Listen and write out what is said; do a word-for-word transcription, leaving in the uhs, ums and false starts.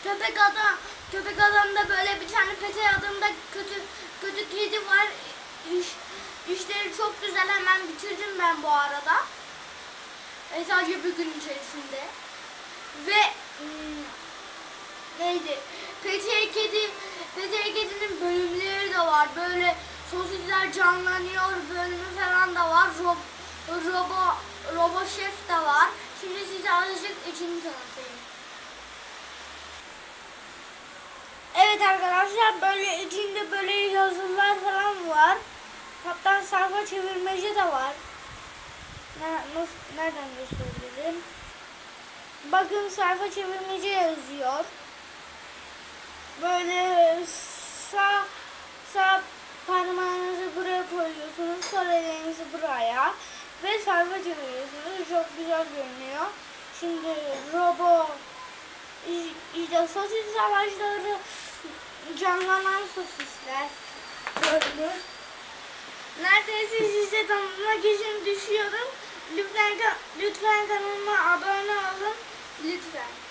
Köpek adam, köpek adamda böyle bir tane Pete adında kötü kötü kedi var. İş, işleri çok güzel, hemen bitirdim ben bu arada. E, sadece bir gün içerisinde. Ve hmm, neydi? Pete kedi, Pete kedinin bölümleri de var. Böyle sosisler canlanıyor bölümü falan da var. Rob, robo, robo şef de var. Şimdi size azıcık içini tanıtayım. Evet arkadaşlar, böyle içinde böyle yazılar falan var. Hatta sayfa çevirmeci de var. Nasıl, nereden gösterebilirim? Bakın, sayfa çevirmeci yazıyor. Böyle sağ sağ parmağınızı buraya koyuyorsunuz, sol elinizi buraya ve sayfa çeviriyorsunuz. Çok güzel görünüyor. Şimdi robo, işte sosis savaşları, canlanan sosisler böyle. Neredeyse size tanıtmak için düşüyorum. Lütfen, lütfen kanalıma abone olun. Lütfen.